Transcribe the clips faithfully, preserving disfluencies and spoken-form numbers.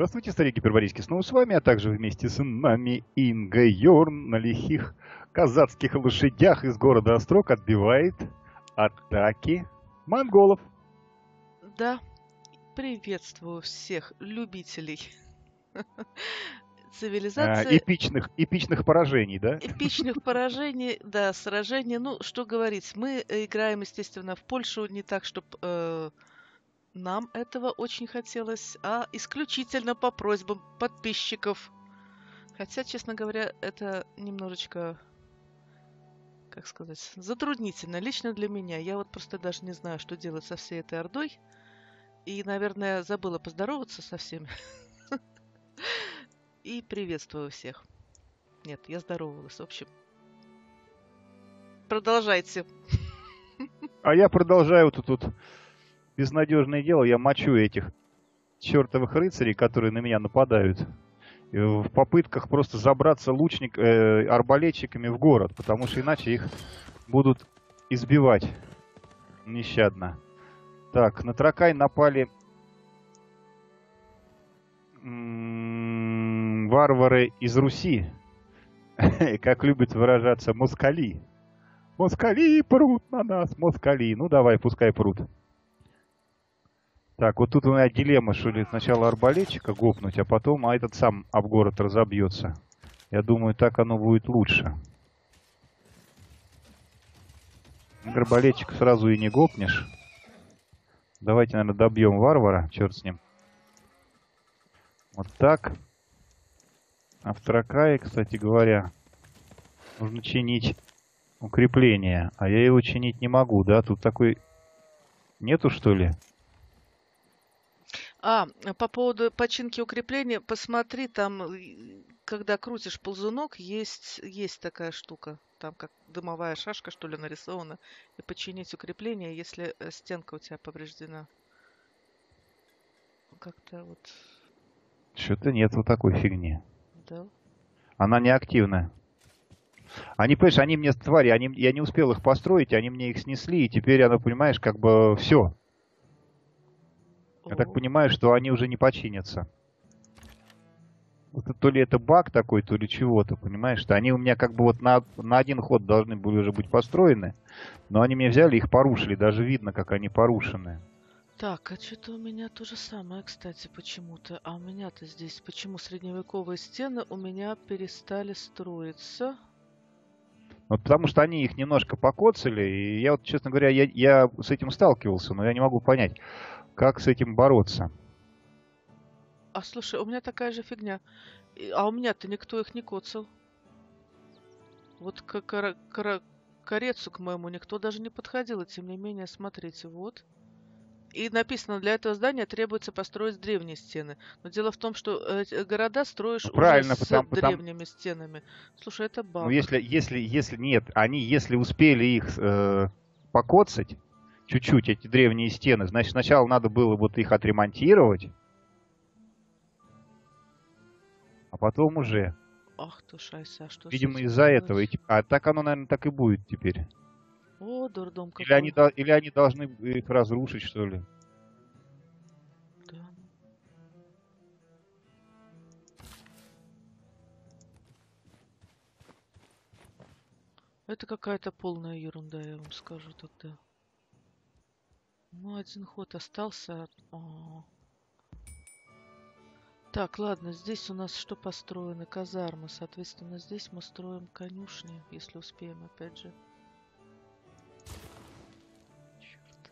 Здравствуйте, старик Гиперборейский снова с вами, а также вместе с нами Инга Йорн на лихих казацких лошадях из города Острог отбивает атаки монголов. Да, приветствую всех любителей Э, цивилизации, эпичных, эпичных поражений, да? эпичных поражений, да, сражений. Ну, что говорить, мы э, играем, естественно, в Польшу не так, чтобы нам этого очень хотелось, а исключительно по просьбам подписчиков. Хотя, честно говоря, это немножечко, как сказать, затруднительно лично для меня. Я вот просто даже не знаю, что делать со всей этой ордой. И, наверное, забыла поздороваться со всеми. И приветствую всех. Нет, я здоровалась. В общем, продолжайте. А я продолжаю тут, тут безнадежное дело, я мочу этих чертовых рыцарей, которые на меня нападают, в попытках просто забраться лучник, э, арбалетчиками в город, потому что иначе их будут избивать нещадно. Так, на Тракай напали м-м, варвары из Руси, как любят выражаться, москали. Москали прут на нас, москали. Ну давай, пускай прут. Так, вот тут у меня дилемма, что ли сначала арбалетчика гопнуть, а потом а этот сам об город разобьется. Я думаю, так оно будет лучше. Арбалетчика сразу и не гопнешь. Давайте, наверное, добьем варвара, черт с ним. Вот так. А в Тракае, кстати говоря, нужно чинить укрепление. А я его чинить не могу, да? Тут такой... Нету, что ли? А, по поводу починки укрепления, посмотри, там, когда крутишь ползунок, есть, есть такая штука. Там как дымовая шашка, что ли, нарисована. И починить укрепление, если стенка у тебя повреждена. Как-то вот... Что-то нет вот такой фигни. Да. Она не активная. Они, понимаешь, они мне, твари, они, я не успел их построить, они мне их снесли, и теперь она, понимаешь, как бы все. Я так понимаю, что они уже не починятся. Вот то ли это баг такой, то ли чего-то, понимаешь, что они у меня как бы вот на, на один ход должны были уже быть построены, но они мне взяли, их порушили, даже видно, как они порушены. Так, а что-то у меня то же самое, кстати, почему-то. А у меня-то здесь, почему средневековые стены у меня перестали строиться? Вот потому что они их немножко покоцали, и я вот, честно говоря, я, я с этим сталкивался, но я не могу понять, как с этим бороться. А слушай, у меня такая же фигня. И- А у меня-то никто их не коцал. Вот к кара- кара- корецу к моему никто даже не подходил, и тем не менее, смотрите, вот. И написано, для этого здания требуется построить древние стены. Но дело в том, что э, эти города строишь Ну, уже правильно, с потому, потому, древними стенами. Слушай, это ну, баг. если, если, если нет, они, если успели их э, покоцать, чуть-чуть, эти древние стены, значит, сначала надо было вот их отремонтировать, а потом уже. Ах ты шайса, а что с Видимо, этим из-за этого. И, делать? тип- а так оно, наверное, так и будет теперь. О, дурдом Или они, какой. до- или они должны их разрушить, что ли. Да. Это какая-то полная ерунда, я вам скажу тогда. Ну, один ход остался. О. Так, ладно, здесь у нас что построено? Казармы. Соответственно, здесь мы строим конюшни, если успеем, опять же. Черт.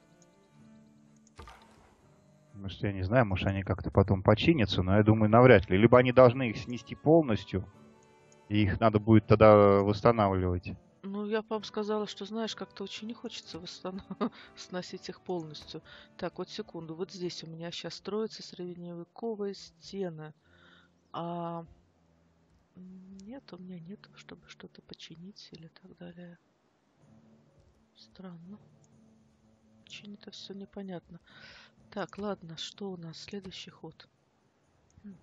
Может, я не знаю, может, они как-то потом починятся, но я думаю, навряд ли. Либо они должны их снести полностью, и их надо будет тогда восстанавливать. Ну, я бы вам сказала, что, знаешь, как-то очень не хочется восстанов- сносить их полностью. Так, вот секунду. Вот здесь у меня сейчас строятся средневековые стены. А м, нет, у меня нет, чтобы что-то починить или так далее. Странно. Очень это все непонятно. Так, ладно, что у нас? Следующий ход. М,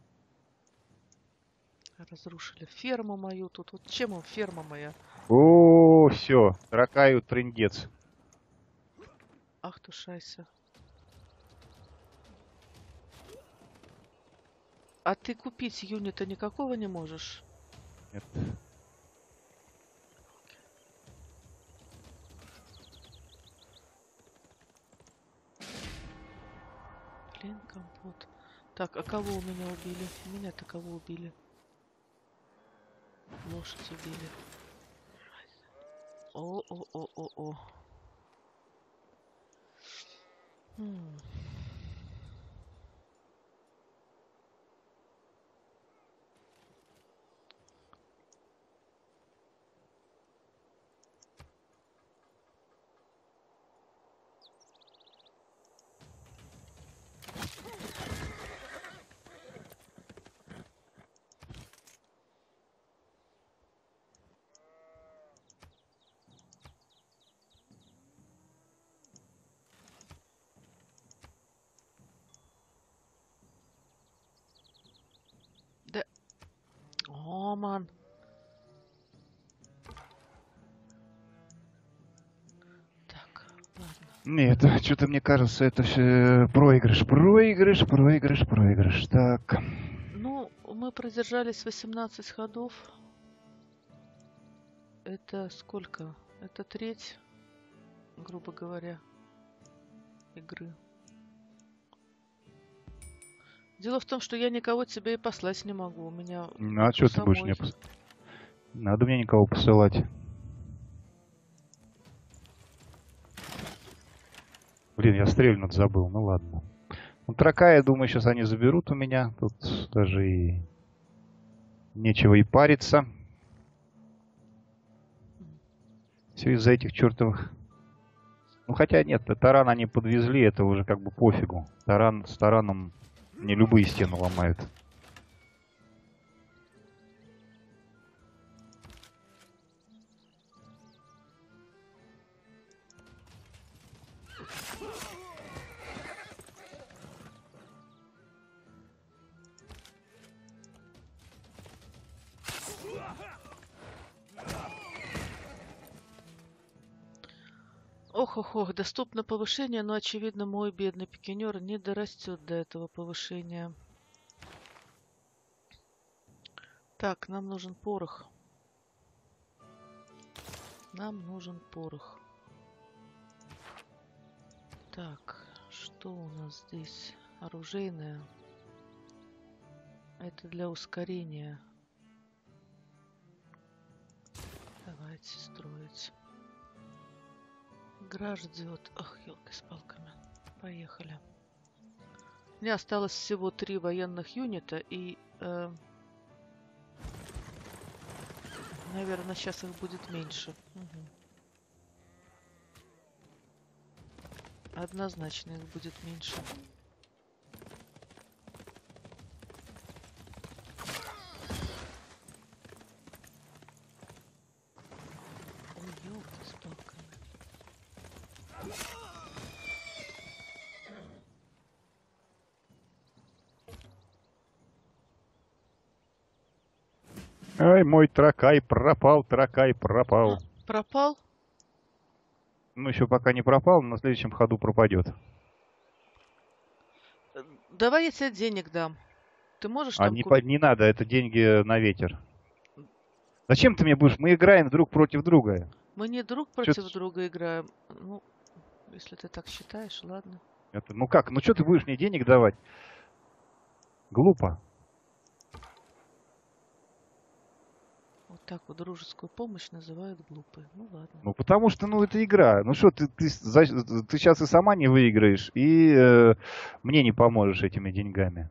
Разрушили ферму мою тут. Вот чем им ферма моя? О, все, Ракаю трындец. Ах ты шайса. А ты купить юнита никакого не можешь? Нет. Блин, компот. Так, а кого у меня убили? Меня-то кого убили? Лошадь убили. О-о-о-о-о. М. Да. О, ман. Так, ладно. Нет, что-то мне кажется, это все проигрыш, проигрыш, проигрыш, проигрыш. Так. Ну, мы продержались восемнадцать ходов. Это сколько? Это треть, грубо говоря, игры. Дело в том, что я никого тебе и послать не могу. У меня Ну, а у что ты будешь мне самой. пос... Надо мне никого посылать. Блин, я стрельнуть забыл, ну ладно. Ну, трока, я думаю, сейчас они заберут у меня. Тут даже и нечего и париться. Все из-за этих чертовых... Ну, хотя нет, таран они подвезли, это уже как бы пофигу. Таран с тараном не любые стены ломают. Ох, ох, ох, доступно повышение, но, очевидно, мой бедный пикинер не дорастет до этого повышения. Так, нам нужен порох. Нам нужен порох. Так, что у нас здесь? Оружейное. Это для ускорения. Давайте строить. Игра ждет. Ах, елки с палками. Поехали. У меня осталось всего три военных юнита и... Э, наверное, сейчас их будет меньше. Угу. Однозначно их будет меньше. Ой, елки с палками. Ай, мой тракай пропал, тракай пропал. А, пропал? Ну, еще пока не пропал, но на следующем ходу пропадет. Давай я тебе денег дам. Ты можешь А там не, купить? не надо, это деньги на ветер. Зачем ты мне будешь? Мы играем друг против друга. Мы не друг Чё против ты... друга играем. Ну, если ты так считаешь, ладно. Это, ну как? Ну что ты будешь мне денег давать? Глупо. Вот так вот дружескую помощь называют глупой. Ну ладно. Ну потому что, ну это игра. Ну что, ты, ты, за, ты сейчас и сама не выиграешь, и э, мне не поможешь этими деньгами.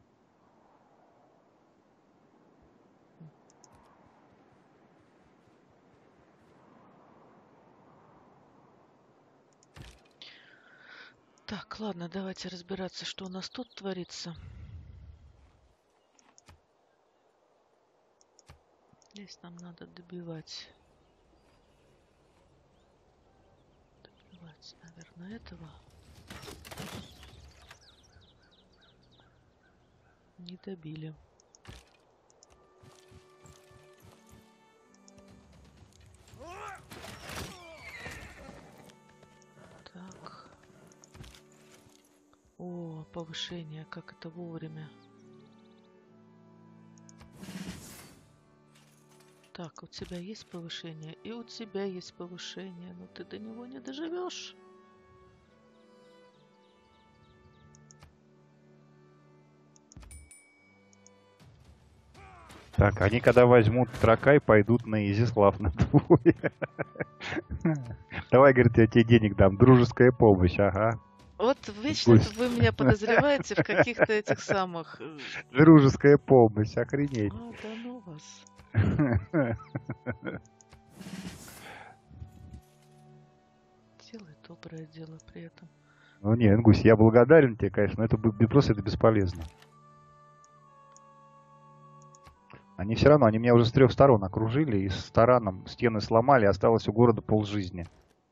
Так, ладно, давайте разбираться, что у нас тут творится. Здесь нам надо добивать. Добивать, наверное, этого. Не добили. Так. О, повышение, как это вовремя. Так, у тебя есть повышение, и у тебя есть повышение, но ты до него не доживешь. Так, они когда возьмут Тракай, пойдут на Изислав на двое. Давай, говорит, я тебе денег дам. Дружеская помощь, ага. Вот вечно это Пусть. вы меня подозреваете в каких-то этих самых... э, Дружеская помощь, охренеть. А, да ну вас. Делай доброе дело при этом. Ну не, Ингусь, я благодарен тебе, конечно, но это б- просто это бесполезно. Они все равно, они меня уже с трех сторон окружили, и с тараном стены сломали, осталось у города полжизни.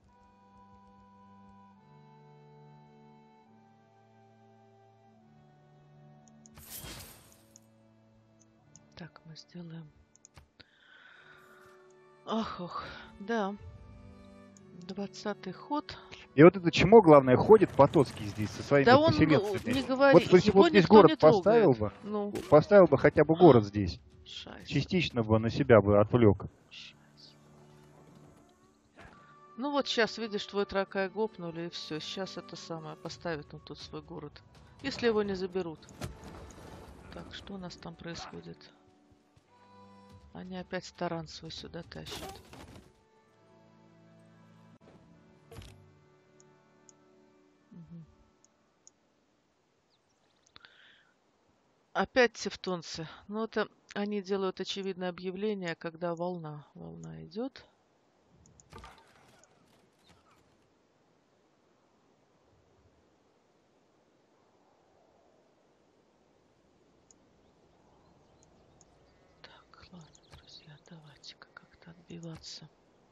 Так, мы сделаем... Ах, ох, да. Двадцатый ход. И вот это чмо, главное, ходит Потоцкий здесь со своими Да он, ну, поселенцами. не говори, Вот, смотрите, его вот здесь никто не город поставил трогает. бы, Ну, поставил бы хотя бы город здесь. шайс. Частично бы на себя бы отвлек. Шайс. Ну вот сейчас, видишь, твой Тракай гопнули, и все. Сейчас это самое, поставит он тут свой город. Если его не заберут. Так, что у нас там происходит? Они опять таран свой сюда тащат. Мгм. Опять тевтонцы. Ну, это они делают очевидное объявление, когда волна. Волна идет. Так, ладно, друзья, давайте-ка как-то отбиваться.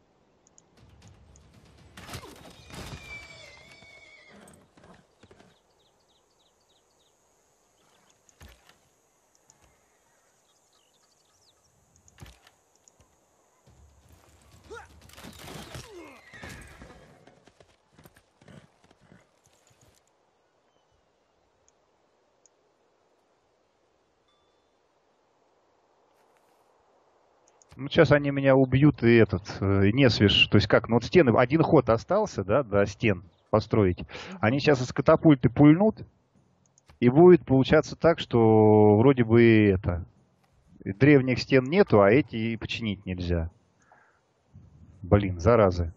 Ну, сейчас они меня убьют, и этот, э, не свеж. То есть как, ну вот стены, один ход остался, да, до стен построить. Они Мгм. сейчас из катапульты пульнут, и будет получаться так, что вроде бы и это, и древних стен нету, а эти и починить нельзя. Блин, заразы.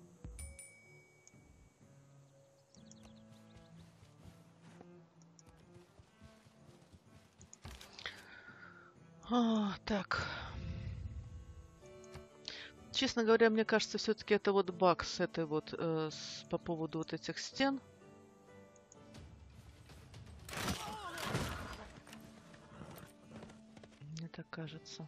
А, так. Честно говоря, мне кажется, все-таки это вот баг с этой вот э, с- по поводу вот этих стен. Мне так кажется.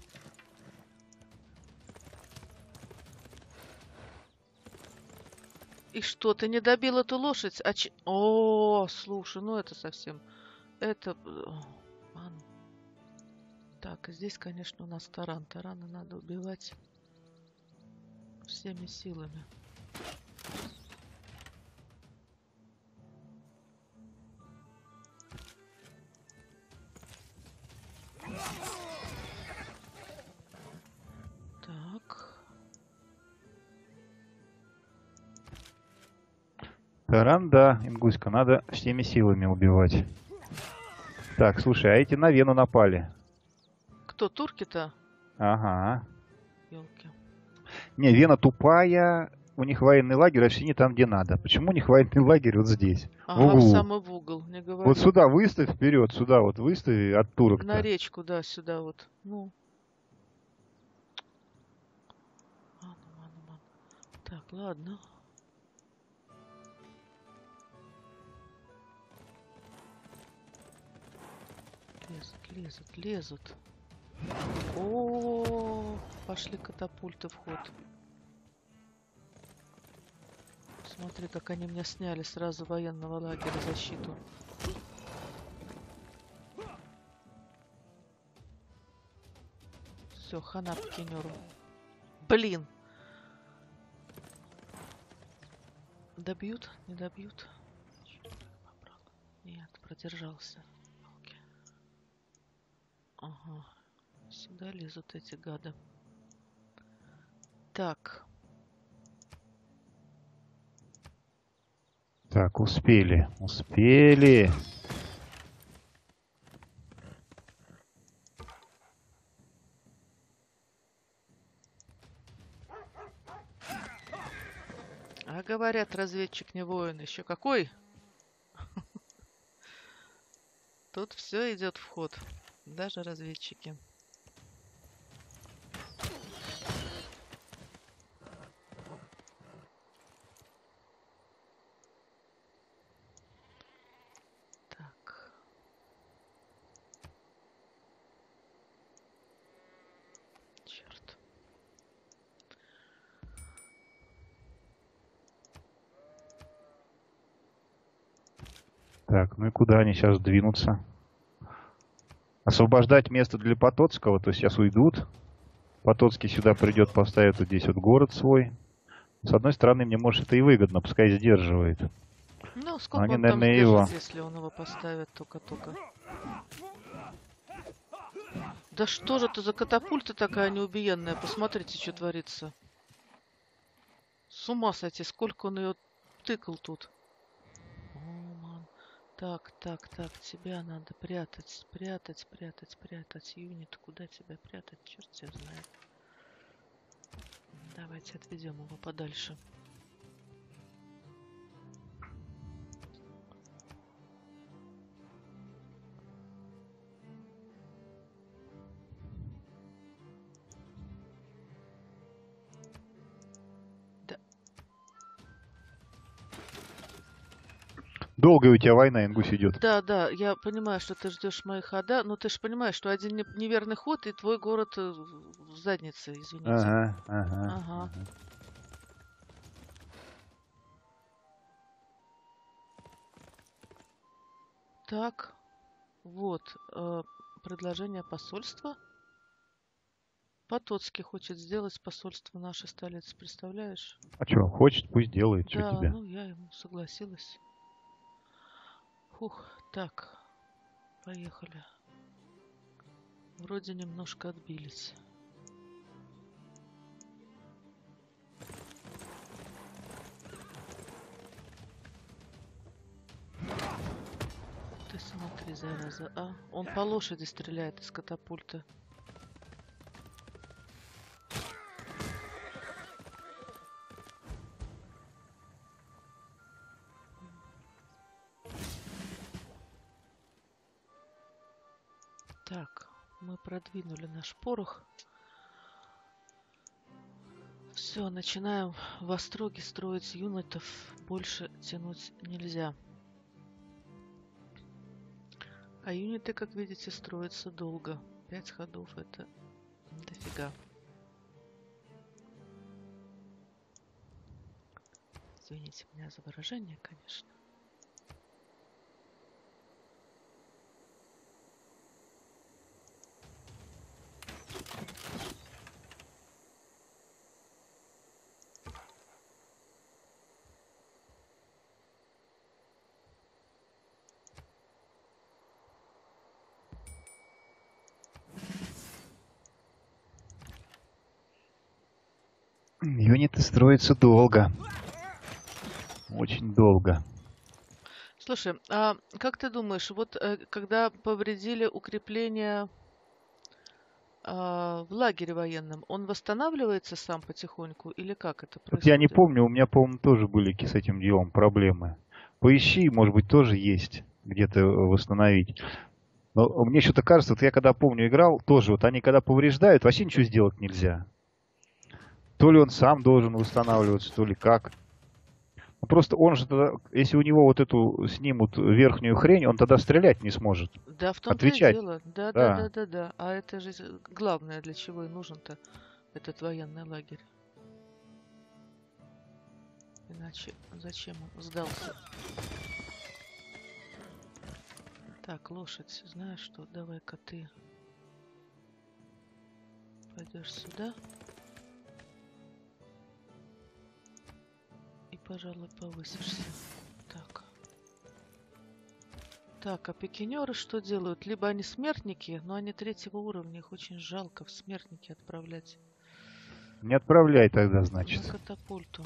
И что, ты не добил эту лошадь? А че- О, слушай, ну это совсем... Это... э, ладно. Так, и здесь, конечно, у нас таран. Тарана надо убивать всеми силами. Так. Таран, да, Ингуська, надо всеми силами убивать. Так, слушай, а эти на Вену напали. Кто, турки-то? Ага. Елки. Не, Вена тупая, у них военный лагерь, а все не там, где надо. Почему у них военный лагерь вот здесь, в Ага, в углу? самый в угол, не Вот говори. сюда выставь вперед, сюда вот выстави от На турок-то. речку, да, сюда вот. Ну, ман, ман, ман. Так, ладно. Лезут, лезут, лезут. О, пошли катапульты в ход. Смотри, как они мне сняли сразу военного лагеря защиту. Все, хана пикинеру. Блин! Добьют? Не добьют? Нет, продержался. Ага. Сюда лезут эти гады. Так. Так, успели. Успели. А говорят, разведчик не воин. Еще какой? Тут все идет в ход. Даже разведчики. Так. Черт. Так, ну и куда они сейчас двинутся? Освобождать место для Потоцкого, то есть сейчас уйдут. Потоцкий сюда придет, поставит вот здесь вот город свой. С одной стороны, мне, может, это и выгодно, пускай сдерживает. Ну, Но сколько они, он там наверное, его... сдержит, если он его поставит только-только? Да что же это за катапульта такая неубиенная? Посмотрите, что творится. С ума сойти, сколько он ее тыкал тут. О, ман. Так, так, так, тебя надо прятать, спрятать, спрятать, спрятать. Юнит, куда тебя прятать? Черт тебя знает. Давайте отведем его подальше. Долгая у тебя война, Ингусь, идет. Да, да, я понимаю, что ты ждешь моих хода, но ты же понимаешь, что один не- неверный ход, и твой город э, в заднице, извините. Ага, ага, Ага. ага. Так, вот, э, предложение посольства. Потоцкий хочет сделать посольство нашей столицы, представляешь? А что, хочет, пусть делает, что Да, тебе. ну я ему согласилась. Фух, так, поехали. Вроде немножко отбились. Ты смотри, зараза, а? Он по лошади стреляет из катапульта. Так, мы продвинули наш порох. Все, начинаем в Остроге строить юнитов. Больше тянуть нельзя. А юниты, как видите, строятся долго. Пять ходов — это дофига. Извините меня за выражение, конечно. Юниты строятся долго. Очень долго. Слушай, а как ты думаешь, вот э, когда повредили укрепление а, в лагере военном, он восстанавливается сам потихоньку или как это Вот я не происходит? помню, у меня, по-моему, тоже были с этим делом проблемы. Поищи, может быть, тоже есть где-то восстановить. Но мне что-то кажется, вот я когда помню играл, тоже вот они когда повреждают, вообще ничего сделать нельзя. То ли он сам должен восстанавливаться, то ли как. Ну, просто он же тогда, если у него вот эту снимут верхнюю хрень, он тогда стрелять не сможет. Да, в том-то и Отвечать. дело. Да, да, да, Да. да, да. А это же з- главное, для чего и нужен-то этот военный лагерь. Иначе зачем он сдался? Так, лошадь, знаешь что? Давай-ка ты пойдешь сюда. И, пожалуй, повысишься. Так. Так, а пикинеры что делают? Либо они смертники, но они третьего уровня, их очень жалко в смертники отправлять. Не отправляй тогда, На значит. катапульту.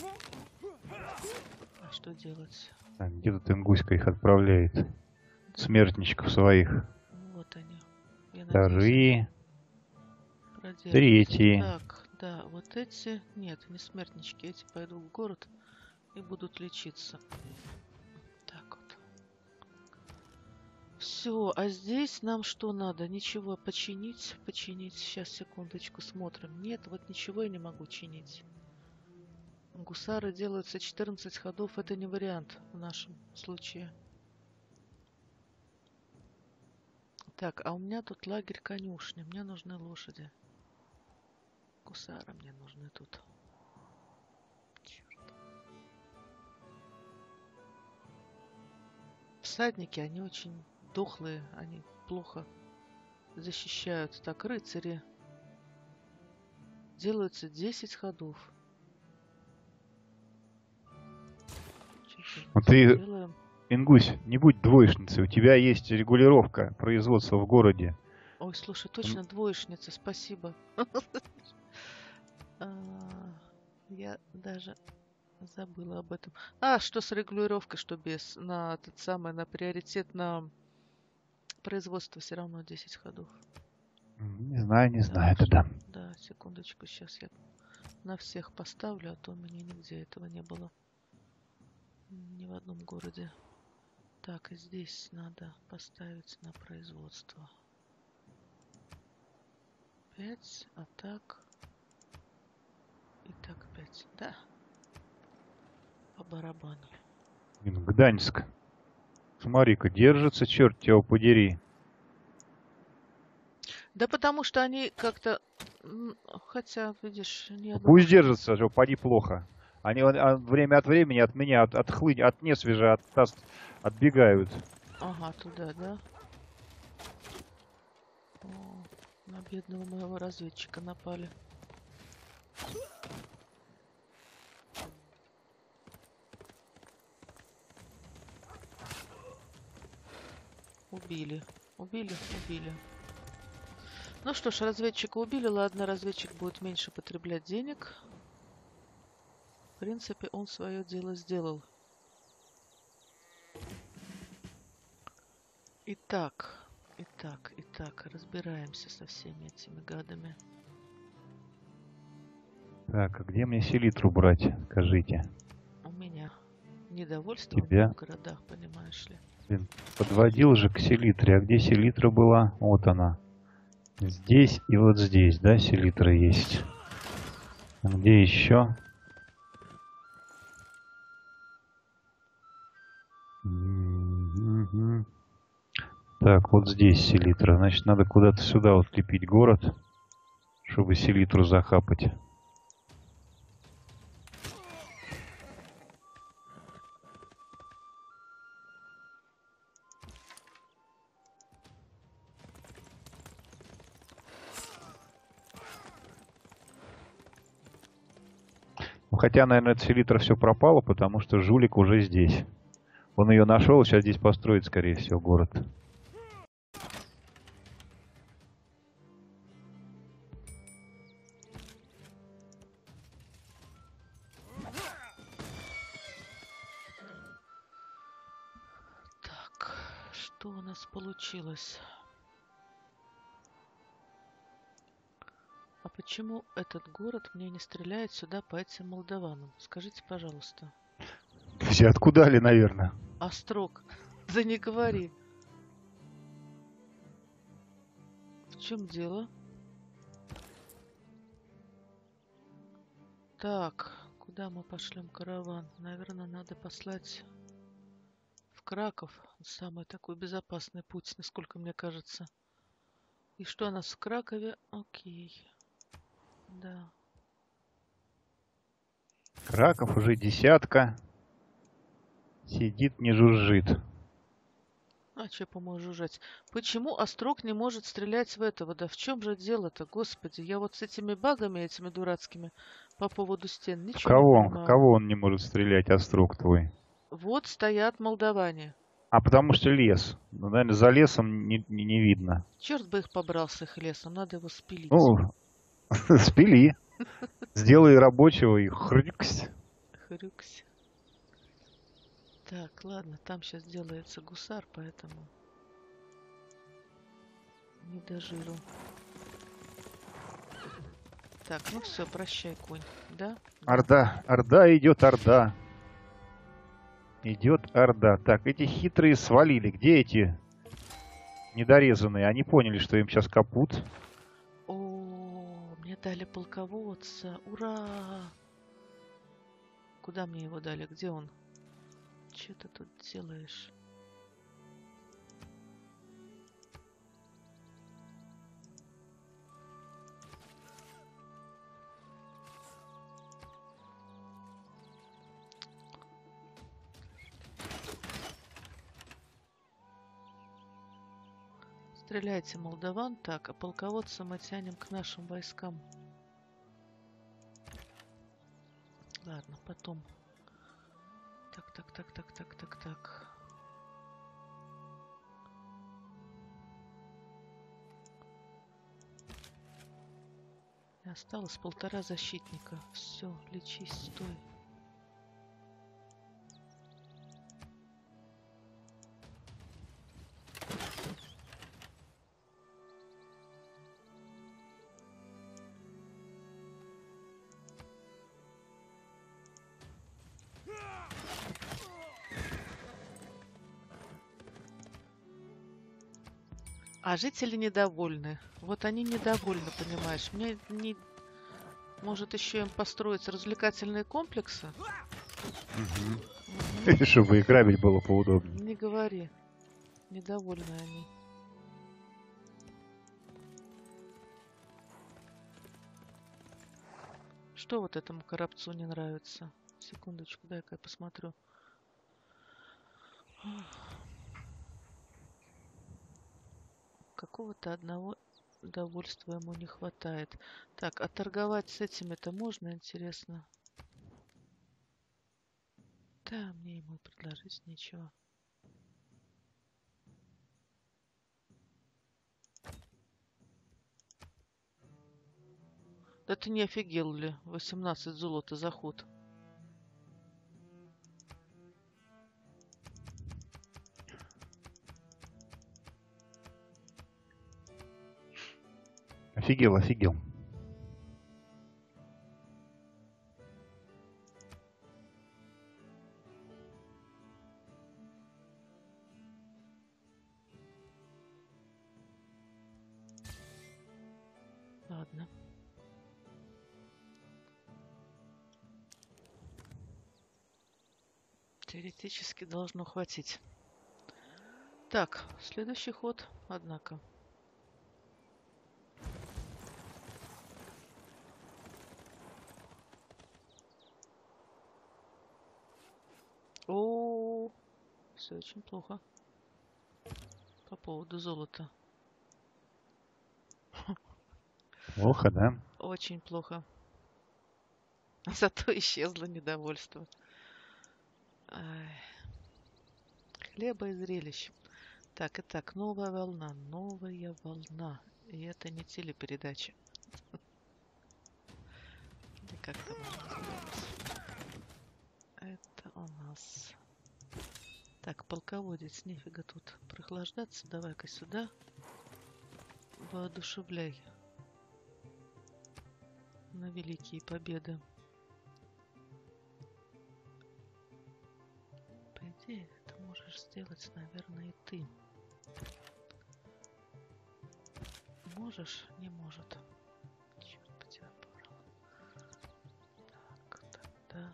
А что делать? Так, где тут Ингуська их отправляет? Смертничков своих. Вот они. Я надеюсь, они Вторые, продержатся. третьи. Так, да, вот эти... Нет, не смертнички. Эти пойдут в город и будут лечиться. Так вот. Все, а здесь нам что надо? Ничего починить? Починить. Сейчас, секундочку, смотрим. Нет, вот ничего я не могу чинить. Гусары делаются четырнадцать ходов. Это не вариант в нашем случае. Так, а у меня тут лагерь конюшни. Мне нужны лошади. Гусары мне нужны тут. Черт. Всадники, они очень дохлые. Они плохо защищают. Так, рыцари. Делаются десять ходов. Вот ты, Сделаем. Ингусь, не будь двоечницей. У тебя есть регулировка производства в городе. Ой, слушай, точно двоечница, спасибо. А, Я даже забыла об этом. А, что с регулировкой, что без? На этот самый, на приоритет на производство все равно десять ходов. Не знаю, не знаю Так, тогда. да, секундочку, сейчас я на всех поставлю, а то у меня нигде этого не было. Ни в одном городе. Так, и здесь надо поставить на производство. Пять, а так... И так пять, да. По барабану. Блин, Гданьск. Смотри-ка, держится, черт тебя подери. Да потому что они как-то... м, Хотя, видишь, ни Ну, одного... пусть держится, что поди плохо. Они он- а, время от времени от меня, от, от хлынь, от несвежа, от, тас- отбегают. Ага, туда, да? О, на бедного моего разведчика напали. Убили. Убили, убили. Ну что ж, разведчика убили. Ладно, разведчик будет меньше потреблять денег. В принципе, он свое дело сделал. Итак, итак, итак, разбираемся со всеми этими гадами. Так, а где мне селитру брать, скажите? У меня недовольство Тебя? в городах, понимаешь ли. Блин, подводил же к селитре. А где селитра была? Вот она. Здесь и вот здесь, да, селитра есть. А где еще? Мгм. Так, вот здесь селитра. Значит, надо куда-то сюда вот лепить город, чтобы селитру захапать. Ну, хотя, наверное, эта селитра все пропало, потому что жулик уже здесь. Он ее нашел, сейчас здесь построит, скорее всего, город. Так, что у нас получилось? А почему этот город мне не стреляет сюда по этим молдаванам? Скажите, пожалуйста. Все откуда ли, наверное? Острог, да не говори. В чем дело? Так, куда мы пошлем караван? Наверное, надо послать в Краков. Самый такой безопасный путь, насколько мне кажется. И что у нас в Кракове? Окей. Да. Краков уже десятка. Сидит, не жужжит. А че по-моему жужжать? Почему Острог не может стрелять в этого? Да в чем же дело-то, господи? Я вот с этими багами, этими дурацкими по поводу стен В ничего не кого, в понимаю. кого он не может стрелять, острог твой? Вот стоят молдаване. А потому что лес. Ну, наверное, за лесом не, не, не видно. Черт бы их побрал с их лесом, надо его спилить. Ну, спили. Сделай рабочего и хрюксь. Хрюксь. Так, ладно, там сейчас делается гусар, поэтому не до жиру. Так, ну все, прощай, конь. Да? Да. Орда, орда идет, орда. Идет орда. Так, эти хитрые свалили. Где эти недорезанные? Они поняли, что им сейчас капут. О, мне дали полководца. Ура! Куда мне его дали? Где он? Что ты тут делаешь? Стреляйте, молдаван. Так, а полководца мы тянем к нашим войскам. Ладно, потом. Так, так, так, так, так, так, так. И осталось полтора защитника. Все, лечись, стой. А жители недовольны. Вот они недовольны, понимаешь. Мне не... Может еще им построить развлекательные комплексы? Угу. Чтобы и грабить было поудобнее. Не говори. Недовольны они. Что вот этому коробцу не нравится? Секундочку, дай-ка я посмотрю. Какого-то одного удовольствия ему не хватает. Так, а торговать с этими-то можно, интересно? Да, мне ему предложить нечего. Да ты не офигел ли? восемнадцать золота за ход. Офигел, офигел. Ладно. Теоретически должно хватить. Так, следующий ход, однако. О, все очень плохо. По поводу золота. Плохо, да? Очень плохо. Зато исчезло недовольство. Ай. Хлеба и зрелищ. Так, итак, новая волна. Новая волна. И это не телепередача. Или как там она называется? Это у нас... Так, полководец, нифига тут прохлаждаться. Давай-ка сюда. Воодушевляй на великие победы. По идее, это можешь сделать, наверное, и ты. Можешь? Не может. Черт бы тебя побрал. Так, тогда...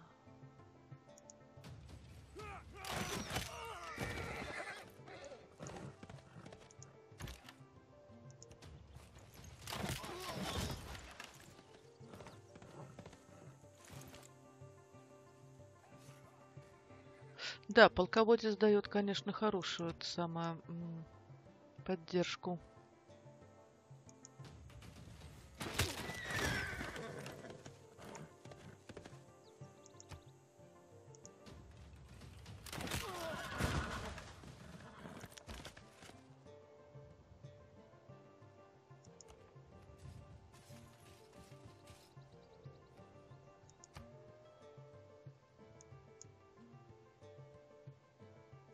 Да, полководец дает, конечно, хорошую это самое, м, поддержку.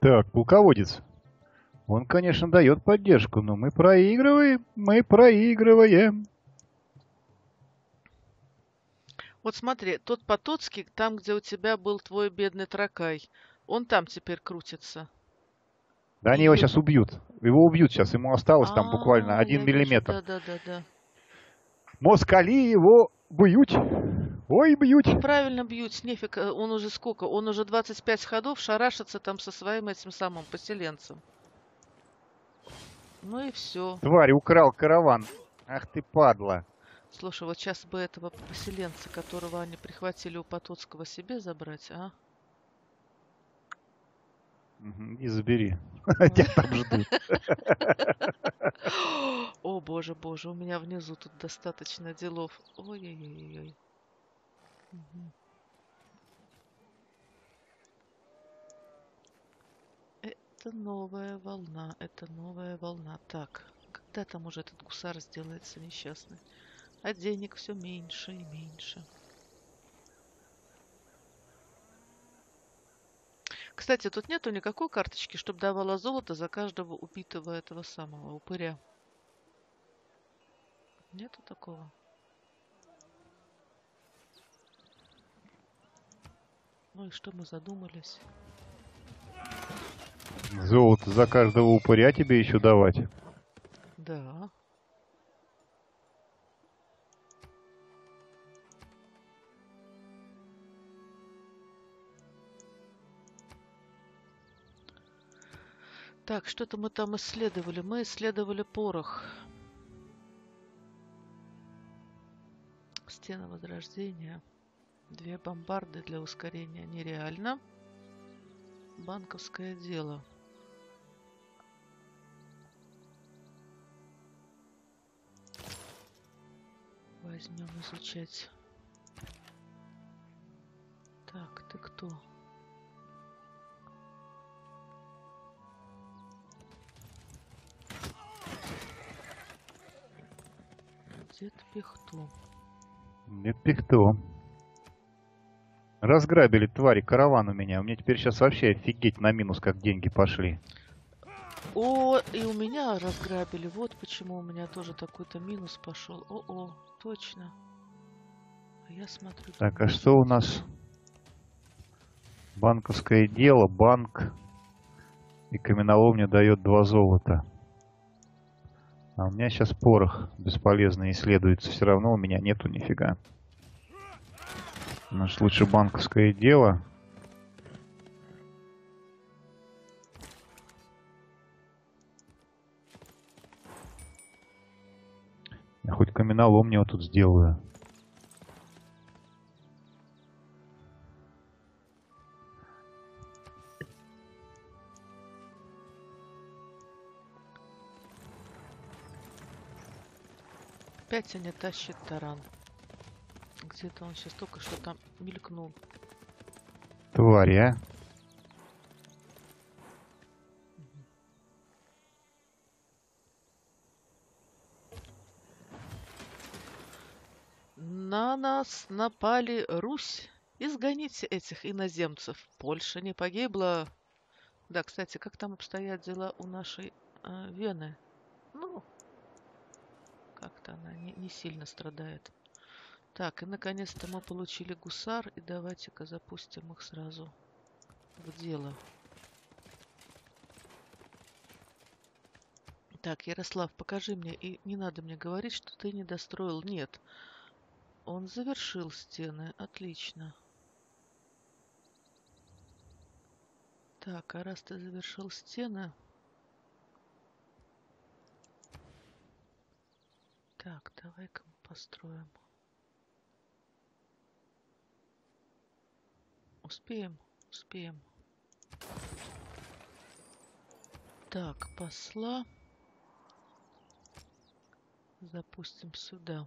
Так, полководец. Он, конечно, дает поддержку, но мы проигрываем, мы проигрываем. Вот смотри, тот Потоцкий, там, где у тебя был твой бедный Тракай, он там теперь крутится. Да они его И... сейчас убьют. Его убьют сейчас, ему осталось там буквально А, один я вижу, миллиметр. да-да-да-да. Москали его бьют. Ой, бьют. И правильно бьют, нефиг, э, он уже сколько? Он уже двадцать пять ходов шарашится там со своим этим самым поселенцем. Ну и все. Тварь, украл караван. Ах ты падла. Слушай, вот сейчас бы этого поселенца, которого они прихватили у Потоцкого, себе забрать, а? Угу, и забери. Ой. Тебя там ждут. О, боже, боже, у меня внизу тут достаточно делов. Ой-ой-ой-ой. Мгм. Это новая волна, это новая волна. Так, когда там уже этот гусар сделается несчастный? А денег все меньше и меньше. Кстати, тут нету никакой карточки, чтобы давала золото за каждого убитого этого самого упыря. Нету такого. Ну и что мы задумались? Золото за каждого упыря тебе еще давать. Да. Так, что-то мы там исследовали. Мы исследовали порох. Стена Возрождения. Две бомбарды для ускорения нереально. Банковское дело. Возьмем изучать. Так, ты кто? Дед Пихто. Нет, пихто. Разграбили, твари, караван у меня. У меня теперь сейчас вообще офигеть на минус, как деньги пошли. О, и у меня разграбили. Вот почему у меня тоже такой-то минус пошел. О-о, точно. А я смотрю... Так, думаю, а что у нас? Банковское дело, банк. И каменоломня дает два золота. А у меня сейчас порох бесполезно исследуется. Все равно у меня нету нифига. Значит, лучше банковское дело. Я хоть каменоломню вот тут сделаю. Опять они тащит таран. Где-то он сейчас только что там мелькнул. Твари, а? На нас напали Русь. Изгоните этих иноземцев. Польша не погибла. Да, кстати, как там обстоят дела у нашей э, Вены? Ну, как-то она не, не сильно страдает. Так, и наконец-то мы получили гусар. И давайте-ка запустим их сразу в дело. Так, Ярослав, покажи мне. И не надо мне говорить, что ты не достроил. Нет. Он завершил стены. Отлично. Так, а раз ты завершил стены... Так, давай-ка мы построим. Успеем? Успеем. Так, посла. Запустим сюда.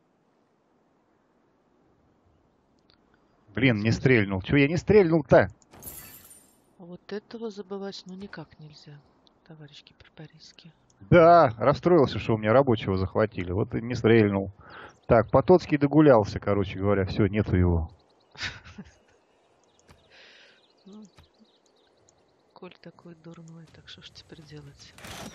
Блин, не стрельнул. Чего я не стрельнул-то? Вот этого забывать ну никак нельзя, товарищи припарийские. Да, расстроился, что у меня рабочего захватили. Вот и не стрельнул. Так, Потоцкий догулялся, короче говоря. Все, нету его. Коль такой дурной, так что ж теперь делать?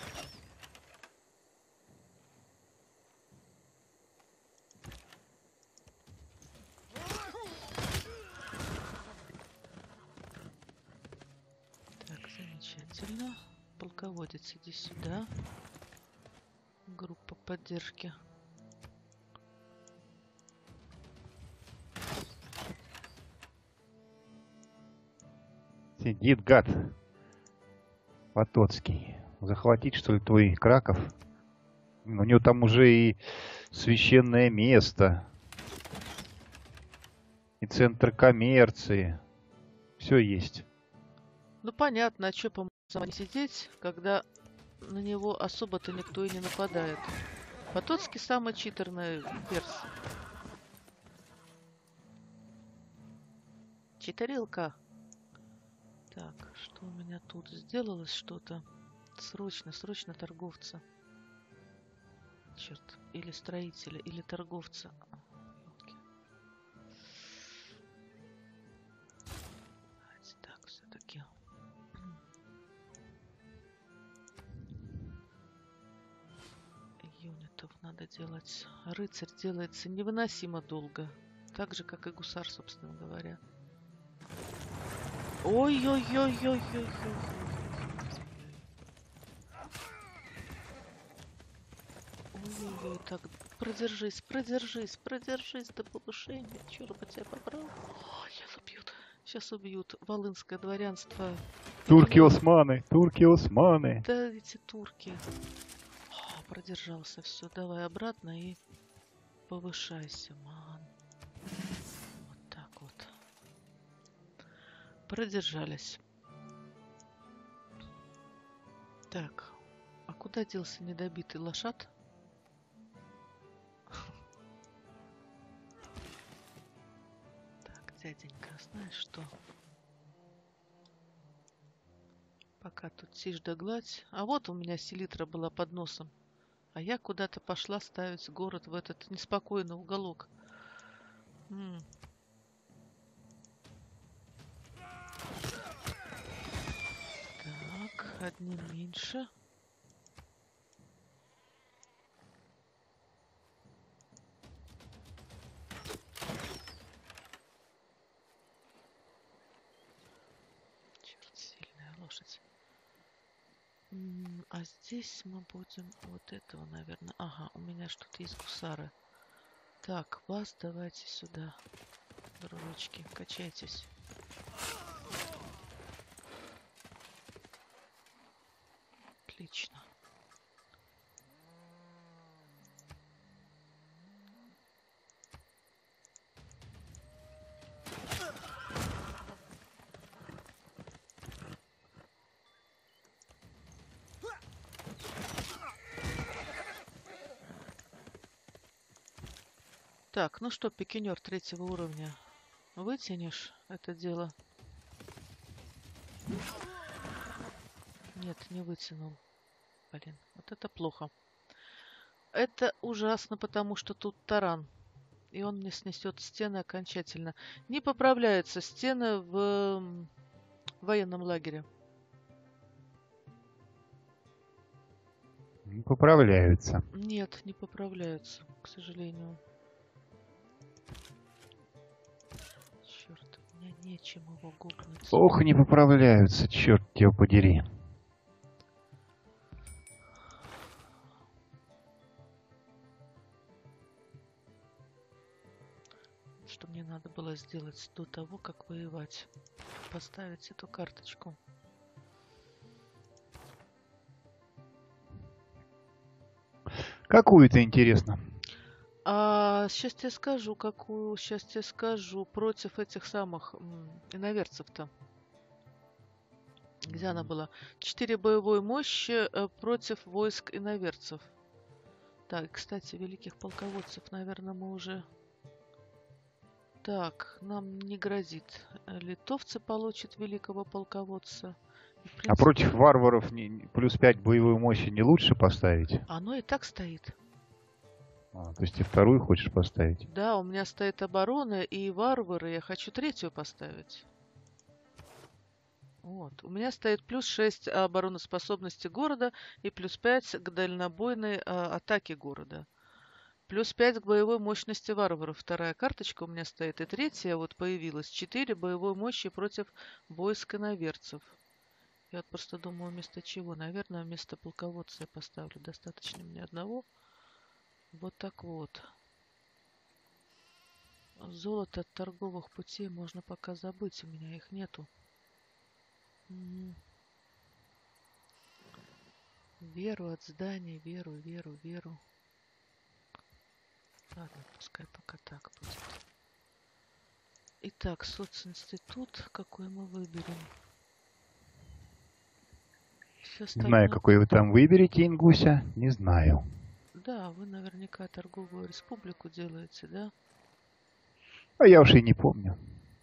Так, замечательно. Полководец, иди сюда. Группа поддержки. Сидит гад Потоцкий. Захватить, что ли, твой Краков? У него там уже и священное место, и центр коммерции. Все есть. Ну понятно, а что по не сидеть, когда на него особо-то никто и не нападает. Потоцкий самый читерный перс. Читерилка. Так, что у меня тут? Сделалось что-то? Срочно, срочно торговца. Черт. Или строителя, или торговца. Давайте так, все-таки. Юнитов надо делать. Рыцарь делается невыносимо долго. Так же, как и гусар, собственно говоря. Ой-ой-ой-ой-ой-ой. Ой-ой-ой, так, продержись, продержись, продержись до повышения. Черт бы тебя побрал. О, сейчас убьют, сейчас убьют. Волынское дворянство. Турки-османы, турки-османы. Да эти турки. О, продержался, все, давай обратно и повышайся, ман. Вот так вот. Продержались. Так, а куда делся недобитый лошад? Так, дяденька, знаешь что? Пока тут тишь да гладь. А вот у меня селитра была под носом. А я куда-то пошла ставить город в этот неспокойный уголок. М. Так, одним меньше. Черт, сильная лошадь. М, А здесь мы будем вот этого, наверное. Ага, у меня что-то есть гусары. Так, вас давайте сюда, дружочки, качайтесь. Отлично. Так, ну что, пикинер третьего уровня, вытянешь это дело? Нет, не вытянул. Блин, вот это плохо. Это ужасно, потому что тут таран. И он мне снесет стены окончательно. Не поправляются стены в м, военном лагере. Не поправляются. Нет, не поправляются, к сожалению. Черт, у меня нечем его гукнуть. Ох, не поправляются, черт тебя подери. Что мне надо было сделать до того, как воевать? Поставить эту карточку. Какую-то интересно. А сейчас тебе скажу, какую, сейчас тебе скажу, против этих самых м, иноверцев-то. Где она была? Четыре боевой мощи э, против войск иноверцев. Так, кстати, великих полководцев, наверное, мы уже... Так, нам не грозит. Литовцы получат великого полководца. И, в А принципе, против варваров не- не- плюс пять боевой мощи не лучше поставить? оно и так стоит. А, то есть и вторую хочешь поставить? Да, у меня стоит оборона и варвары. Я хочу третью поставить. Вот. У меня стоит плюс шесть обороноспособности города и плюс пять к дальнобойной а, атаке города. Плюс пять к боевой мощности варваров. Вторая карточка у меня стоит. И третья вот появилась. четыре боевой мощи против войск иноверцев. Я вот просто думаю, вместо чего. Наверное, вместо полководца я поставлю. Достаточно мне одного. Вот так вот. Золото от торговых путей можно пока забыть. У меня их нету. Мгм. Веру от зданий. Веру, веру, веру. Ладно, пускай пока так будет. Итак, социнститут. Какой мы выберем? Все Не знаю, остальное... какой вы там выберете, Ингуся. Не знаю. Да, вы наверняка торговую республику делаете, да? А я уж и не помню.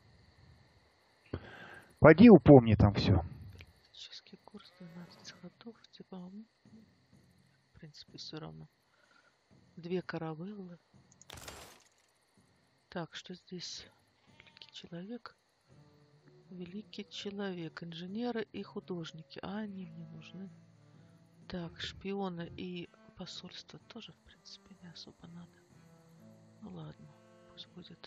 Поди упомни там все. Политический курс двенадцать ходов. Типа, м, в принципе, все равно. Две каравеллы. Так, что здесь? Великий человек. Великий человек. Инженеры и художники. А они мне нужны. Так, шпионы и посольство тоже, в принципе, не особо надо. Ну ладно, пусть будет.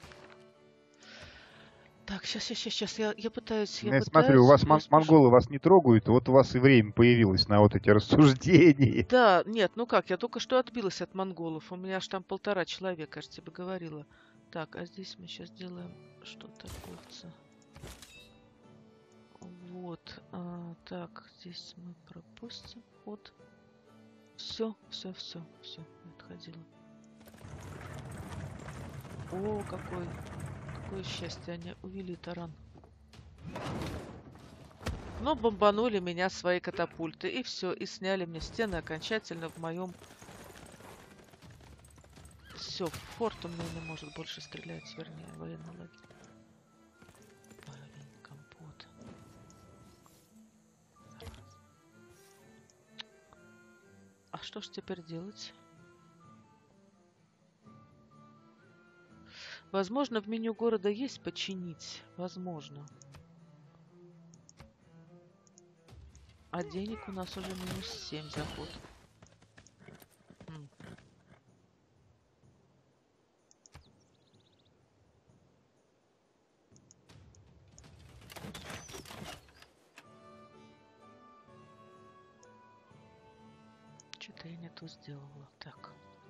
Так, сейчас, сейчас, сейчас, я, я пытаюсь, я Я смотрю, у пытаюсь, вас я мон- спешу. монголы вас не трогают, вот у вас и время появилось на вот эти рассуждения. Да, нет, ну как, я только что отбилась от монголов. У меня аж там полтора человека, я же тебе говорила. Так, а здесь мы сейчас делаем что торговца. Вот, а, так, здесь мы пропустим. Вот. Все, все, все, все, я отходила. О, какой, какое счастье, они увели таран. Но бомбанули меня свои катапульты, и все, и сняли мне стены окончательно в моем... Все, форт у меня не может больше стрелять, вернее, военный лагерь. Блин, компот. А что ж теперь делать? Возможно, в меню города есть починить. Возможно. А денег у нас уже минус семь заход. М. Что-то я не то сделала. Так.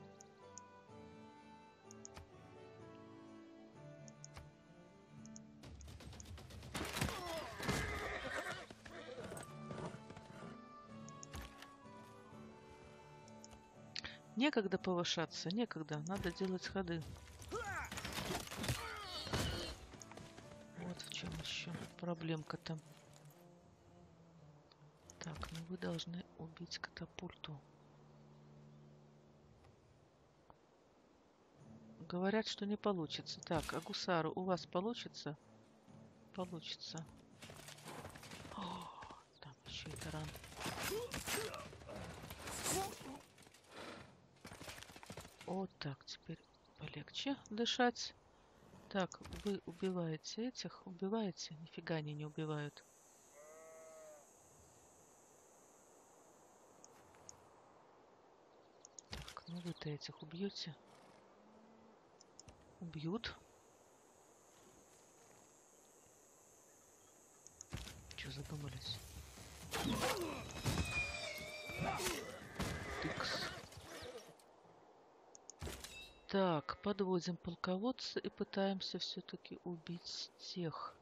Некогда повышаться, некогда. Надо делать ходы. Вот в чем еще проблемка-то. Так, ну вы должны убить катапульту. Говорят, что не получится. Так, а гусары у вас получится? Получится. О, там еще и таран. Вот так, теперь полегче дышать. Так, вы убиваете этих? Убиваете? Нифига они не убивают. Так, ну вы-то этих убьете? Убьют. Че задумались? Тыкс. Так, подводим полководца и пытаемся все-таки убить тех.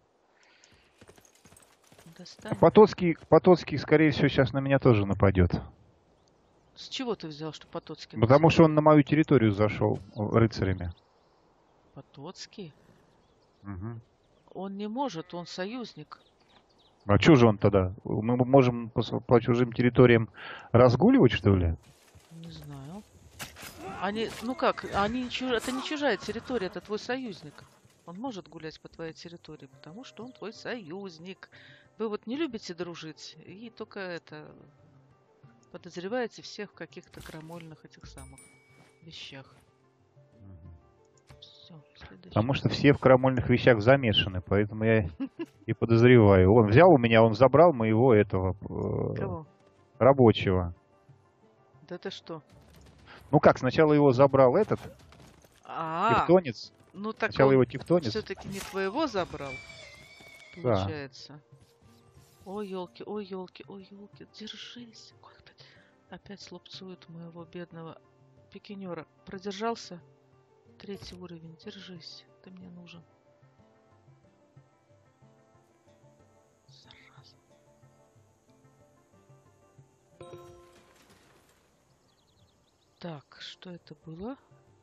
Достанем. Потоцкий, Потоцкий, скорее всего, сейчас на меня тоже нападет. С чего ты взял, что Потоцкий? на Потому тебя? что он на мою территорию зашел рыцарями. Потоцкий? Мгм. Он не может, он союзник. А что же он тогда? Мы можем по, с- по чужим территориям разгуливать, что ли? Не знаю. Они, ну как, они, не чу- это не чужая территория, это твой союзник. Он может гулять по твоей территории, потому что он твой союзник. Вы вот не любите дружить, и только это подозреваете всех в каких-то крамольных этих самых вещах. Все, следующий. Потому что все в крамольных вещах замешаны, поэтому я И подозреваю. Он взял у меня, он забрал моего этого э, Кого? рабочего. Да ты что? Ну как, сначала его забрал этот А, тевтонец. ну так Сначала он его тевтонец. все-таки не твоего забрал, Да. получается. Ой, елки, ой, елки, ой, елки, держись. Господи. Опять лупцуют моего бедного пикинера. Продержался? Третий уровень, держись. Ты мне нужен. Зараза. Так, что это было?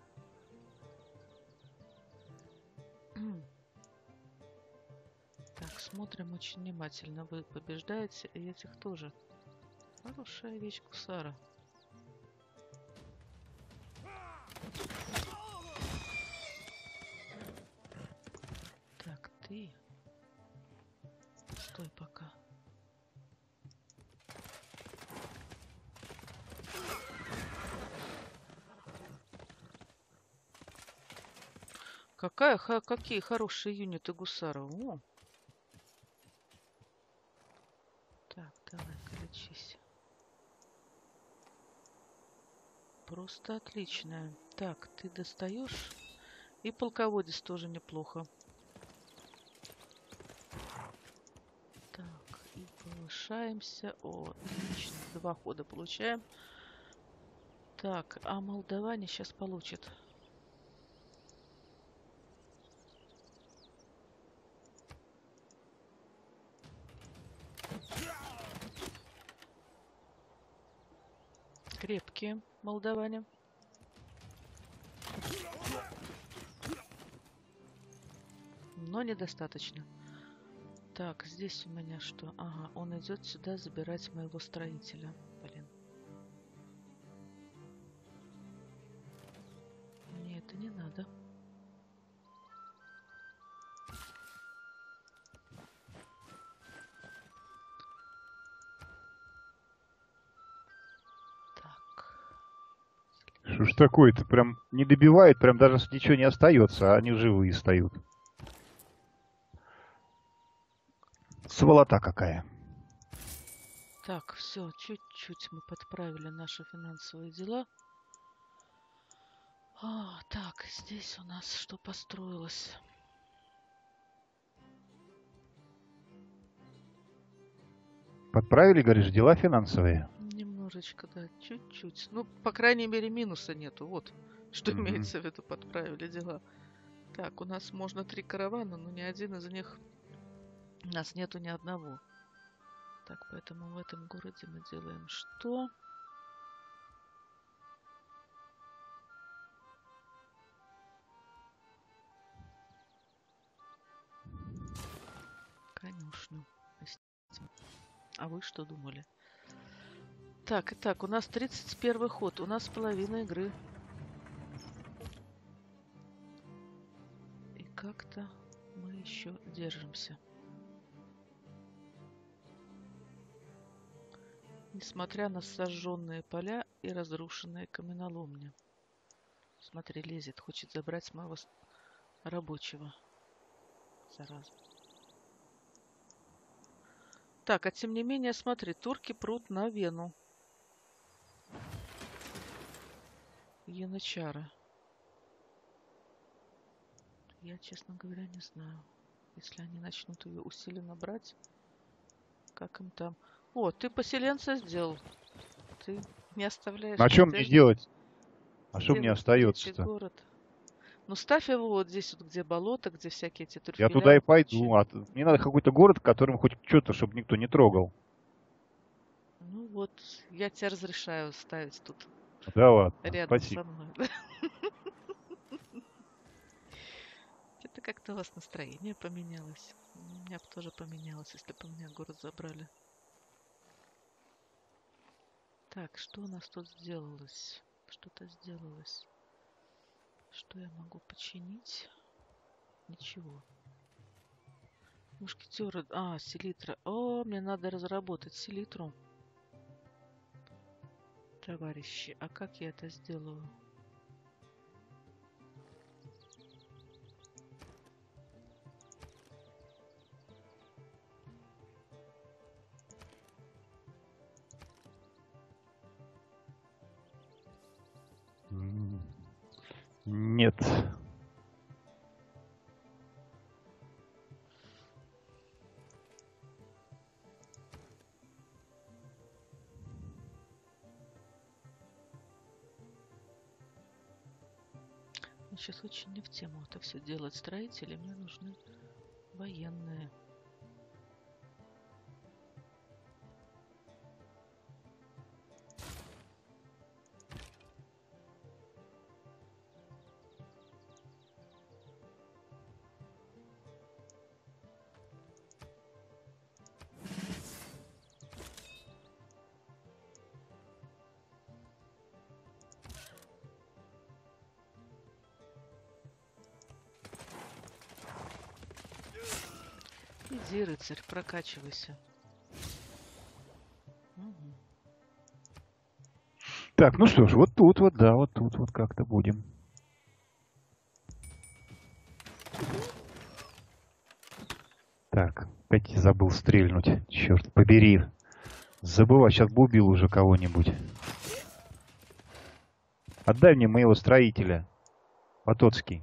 Так, смотрим очень внимательно. Вы побеждаете, и этих тоже. Хорошая вещь Гусара. Так, ты... Стой пока. Какая, ха, какие хорошие юниты Гусара. О. Так, давай-ка лечись. Просто отличная. Так, ты достаешь. И полководец тоже неплохо. Так, и повышаемся. О, отлично. Два хода получаем. Так, а молдаване сейчас получит. Крепкие молдаване. Но недостаточно. Так, здесь у меня что? Ага, он идет сюда забирать моего строителя. Блин. Мне это не надо. Что ж такое-то? Прям не добивает, прям даже ничего не остается, а они живые стоят. Сволота какая. Так, все, чуть-чуть мы подправили наши финансовые дела. А, так, здесь у нас что построилось? Подправили, говоришь, дела финансовые? Немножечко, да, чуть-чуть. Ну, по крайней мере, минуса нету. Вот, что Мгм. имеется в виду, подправили дела. Так, у нас можно три каравана, но ни один из них... У нас нету ни одного. Так, поэтому в этом городе мы делаем что? Конюшню. А вы что думали? Так, итак, у нас тридцать первый ход. У нас половина игры. И как-то мы еще держимся. Несмотря на сожженные поля и разрушенные каменоломни. Смотри, лезет, хочет забрать моего рабочего. Зараза. Так, а тем не менее, смотри, турки прут на Вену. Янычары. Я, честно говоря, не знаю. Если они начнут ее усиленно брать, как им там... О, ты поселенца сделал. Ты не оставляешь А что мне надежды. делать? А что мне Сделай третий остается-то? город. Ну, ставь его вот здесь, вот, где болото, где всякие эти Я туда трюфеля и и прочее. пойду. А т- мне надо какой-то город, которым хоть что-то, чтобы никто не трогал. Ну вот, я тебе разрешаю ставить тут Да ладно, рядом спасибо. со мной. Это как-то у вас настроение поменялось. У меня бы тоже поменялось, если бы у меня город забрали. Так, что у нас тут сделалось? Что-то сделалось. Что я могу починить? Ничего. Мушкетеры. А, селитра. О, мне надо разработать селитру. Товарищи, а как я это сделаю? Нет. Сейчас очень не в тему это все делать строители. Мне нужны военные. Иди, рыцарь, прокачивайся. Угу. Так, ну что ж, вот тут вот, да, вот тут вот как-то будем. Так, опять забыл стрельнуть. Черт побери. Забывай, сейчас бы убил уже кого-нибудь. Отдай мне моего строителя. Потоцкий.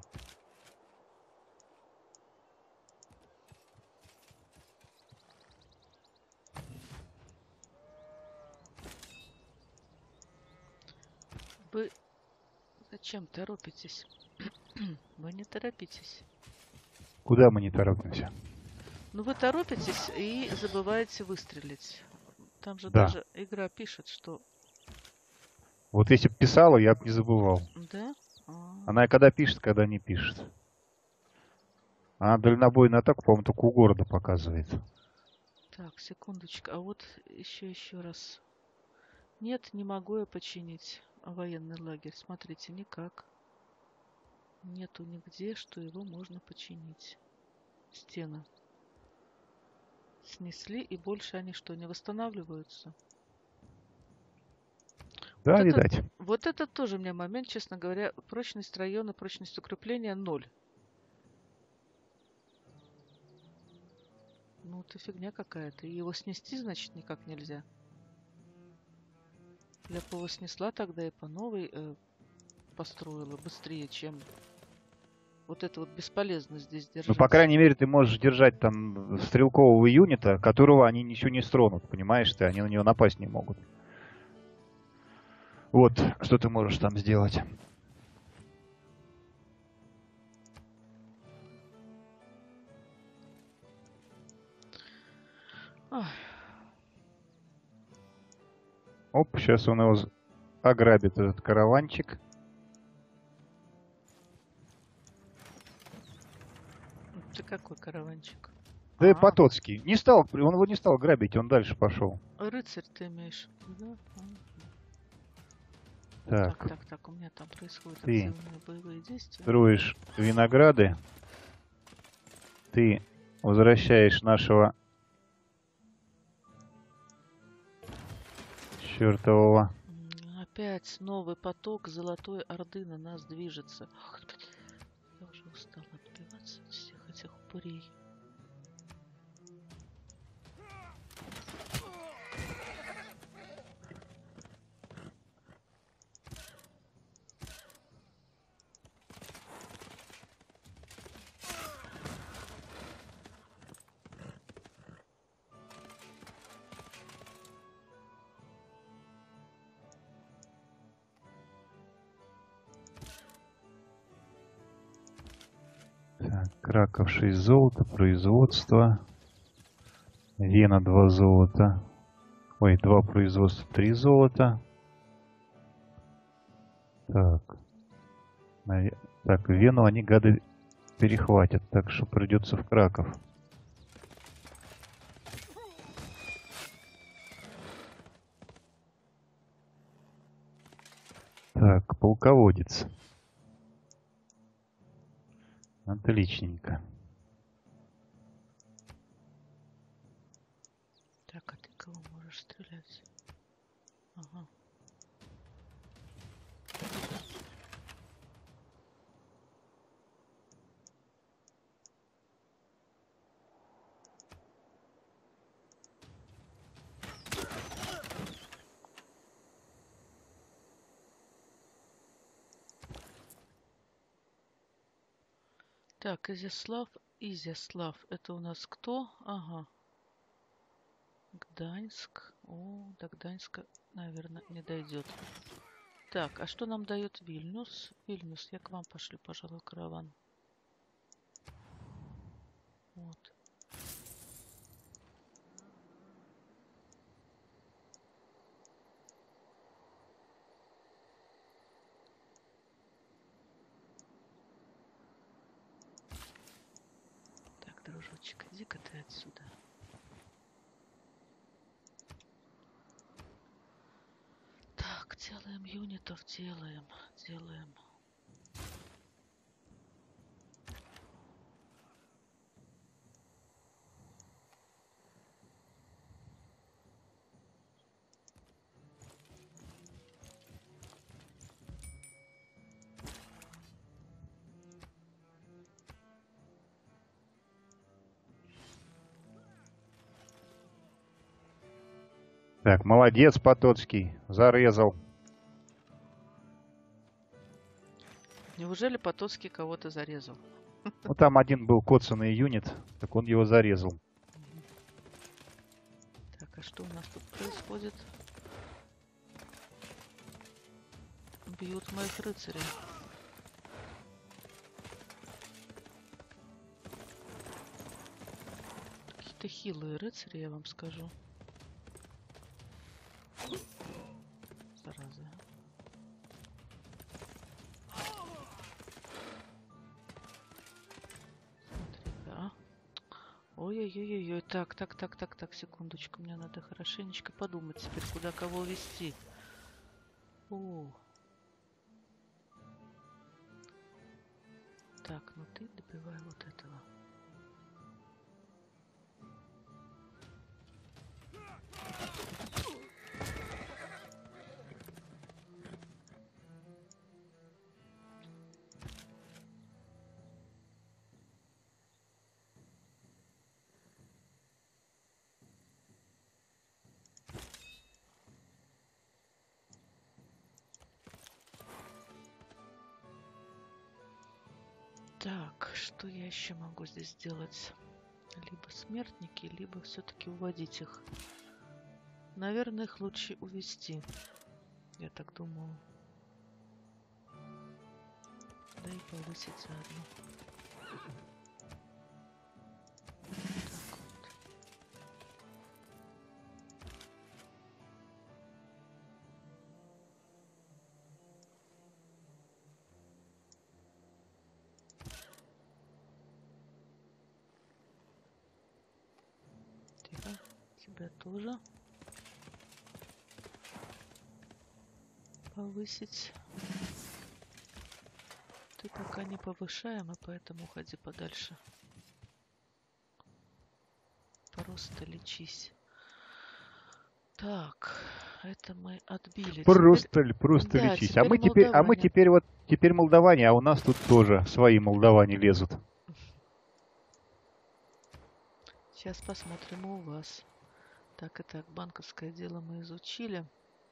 Вы зачем торопитесь? Вы не торопитесь. Куда мы не торопимся? Ну, вы торопитесь и забываете выстрелить. Там же Да. даже игра пишет, что... Вот если бы писала, я бы не забывал. Да? А. Она когда пишет, когда не пишет. Она дальнобойную атаку, по-моему, только у города показывает. Так, секундочку. А вот еще еще раз. Нет, не могу я починить военный лагерь. Смотрите, никак. Нету нигде, что его можно починить. Стены снесли, и больше они что, не восстанавливаются? Да, вот видать. Это, вот это тоже у меня момент, честно говоря. Прочность района, прочность укрепления ноль. Ну, это фигня какая-то. И его снести, значит, никак нельзя. Я бы его снесла тогда и по новой э, построила быстрее, чем вот это вот бесполезно здесь держать. Ну, по крайней мере, ты можешь держать там стрелкового юнита, которого они ничего не стронут, понимаешь ты? Они на него напасть не могут. Вот, что ты можешь там сделать. Ой. Оп, сейчас он его ограбит, этот караванчик. Ты какой караванчик? Да и А. Потоцкий. Не стал, он его не стал грабить, он дальше пошел. Рыцарь ты имеешь? Да? Так. так, так, так, у меня там происходят Ты активные боевые действия. строишь винограды. Ты возвращаешь нашего чертового. Опять новый поток Золотой Орды на нас движется. Я уже устала отбиваться от всех этих упырей. Так, Краков шесть золота, производство. Вена два золота. Ой, два производства, три золота. Так. Навер... Так, Вену они, гады, перехватят, так что придется в Краков. Так, полководец. Отличненько. Так, а ты кого можешь стрелять? Ага. Так, Изяслав, Изяслав. Это у нас кто? Ага. Гданьск. О, до Гданьска, наверное, не дойдет. Так, а что нам дает Вильнюс? Вильнюс, я к вам пошлю, пожалуй, караван. Вот. Так, дружочек, иди-ка ты отсюда. Так, делаем юнитов, делаем, делаем. Так, молодец, Потоцкий. Зарезал. Неужели Потоцкий кого-то зарезал? Ну, там один был коцанный юнит, так он его зарезал. Так, а что у нас тут происходит? Бьют моих рыцарей. Какие-то хилые рыцари, я вам скажу. Зараза. Смотри-ка. Ой-ой-ой-ой. Так, так, так, так, так, секундочку. Мне надо хорошенечко подумать теперь, куда кого вести. О. Так, ну ты добивай вот этого. Так, что я еще могу здесь сделать? Либо смертники, либо все-таки уводить их. Наверное, их лучше увести. Я так думаю. Да и повысить заодно. Так вот. Тихо. Тебя тоже повысить. Ты пока не повышаем, и поэтому уходи подальше. Просто лечись. Так, это мы отбили. Просто, теперь... просто да, лечись. А мы теперь теперь, а мы молдаване. теперь вот, теперь молдаване, а у нас тут тоже свои молдаване лезут. Сейчас посмотрим у вас. Так и так, банковское дело мы изучили.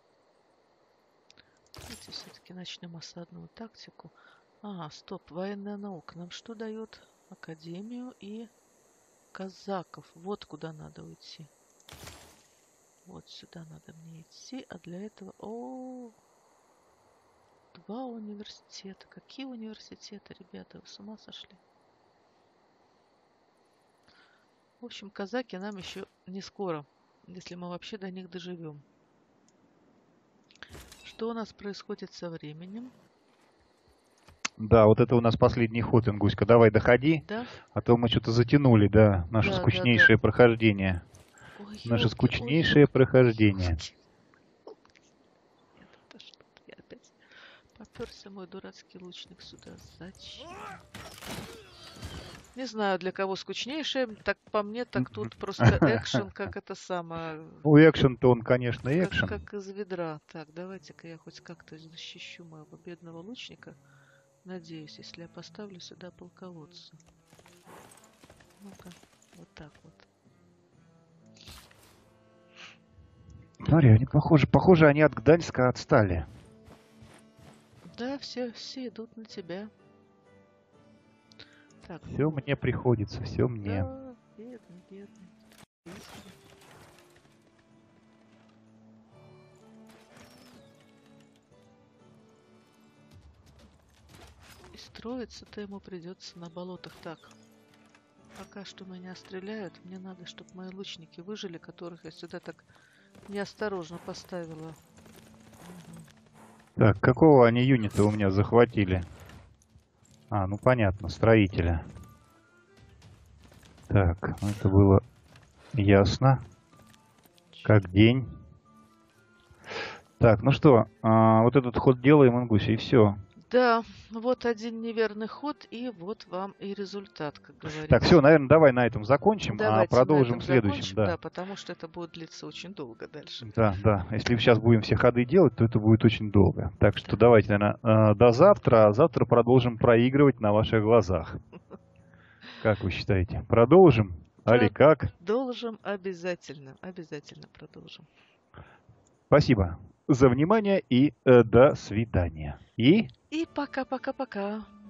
Давайте все-таки начнем осадную тактику. Ага, стоп, военная наука. Нам что дает? Академию и казаков. Вот куда надо уйти. Вот сюда надо мне идти. А для этого... О, два университета. Какие университеты, ребята? Вы с ума сошли? В общем, казаки нам еще не скоро, если мы вообще до них доживем. Что у нас происходит со временем? Да, вот это у нас последний ход, Ингуська. Давай, доходи. Да? А то мы что-то затянули, да, наше Да, да, скучнейшее да. прохождение. Ой, Наше ёлки, ой, скучнейшее ёлки, прохождение. ёлки. Нет, это что-то я опять поперся мой дурацкий лучник сюда. Зачем? Не знаю, для кого скучнейшее. Так по мне, так тут просто экшен, как это самое. Ну, экшен-то он, конечно, Как, экшен. как из ведра. Так, давайте-ка я хоть как-то защищу моего бедного лучника. Надеюсь, если я поставлю сюда полководца. Ну-ка, вот так вот. Смотри, они похожи, похоже, они от Гданьска отстали. Да, все, все идут на тебя. Так, Все ну, мне приходится, все мне. да, бедный, бедный. Господи. И строиться-то ему придется на болотах. Так, пока что меня стреляют, мне надо, чтобы мои лучники выжили, которых я сюда так неосторожно поставила. Мгм. Так, какого они юнита у меня захватили? А, ну понятно, строителя. Так, ну это было ясно. Как день. Так, ну что, а, вот этот ход делаем, Ингуся, и все. Да, вот один неверный ход, и вот вам и результат, как Так, все, говорится. наверное, давай на этом закончим, а Давайте на продолжим этом в следующем, закончим, да. да, потому что это будет длиться очень долго дальше. Да, да. Если сейчас будем все ходы делать, то это будет очень долго. Так что Да. давайте, наверное, до завтра, а завтра продолжим проигрывать на ваших глазах. Как вы считаете? Продолжим? Али как? Продолжим обязательно, обязательно продолжим. Спасибо за внимание и э, до свидания. И... И пока-пока-пока.